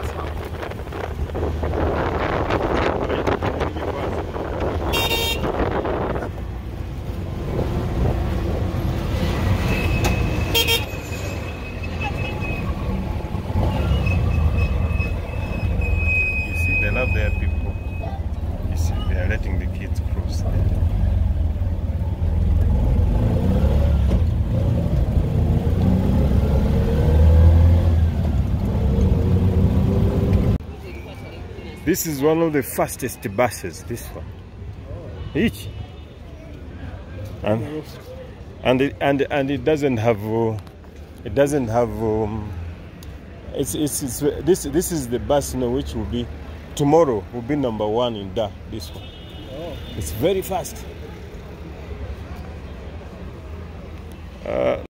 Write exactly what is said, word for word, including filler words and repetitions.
They love their people. You see, they are letting the kids cross there. This is one of the fastest buses, this one. Each. And and it, and and it doesn't have uh, it doesn't have um, it's, it's it's this this is the bus, you know, which will be tomorrow will be number one in Dar, this one. Oh. It's very fast. Uh,